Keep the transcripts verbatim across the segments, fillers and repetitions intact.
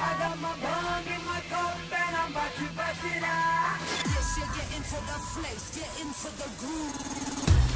I got my bong in my cup and I'm about to bust it out. Yes, yeah, get into the flex, get into the groove.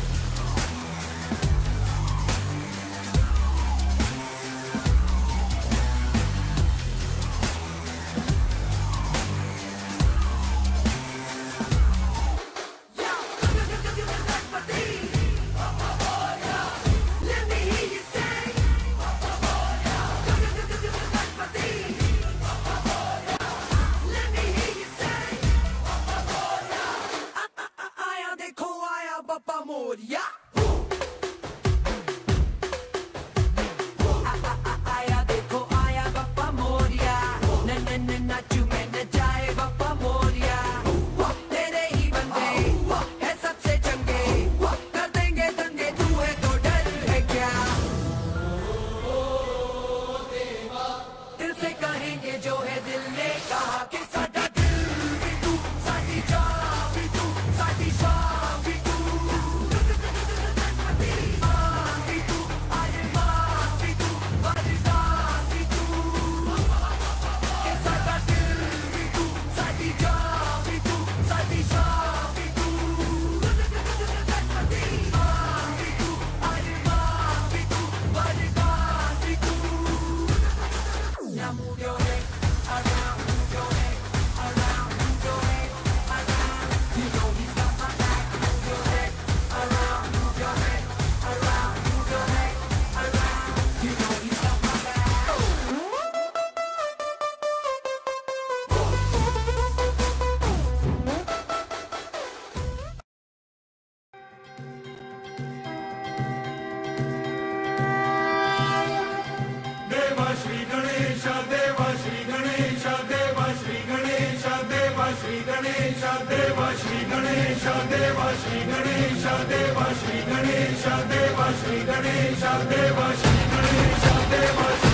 जो है दिल ने कहा कि साडा दिल भी तू, साडी जान भी तू, साडी शान भी तू, मान भी तू, अरमान भी तू, वरदान भी तू, कि साडा दिल भी तू, साडी जान भी तू, साडी शान भी तू, मान भी तू, अरमान भी तू, वरदान भी तू. Now move your head around, move your head around, move your head around. You know he's got my back. Move your head around, move your head around, move your head around. You know he's got my back. Deva Shri Ganesh, Deva Shri Ganesh, Deva Shri Ganesh, Deva Shri Ganesh, Deva Shri Ganesh, Deva Shri Ganesh, Deva Shri Ganesh, Deva Shri Ganesh, Deva Shri Ganesh, Deva Shri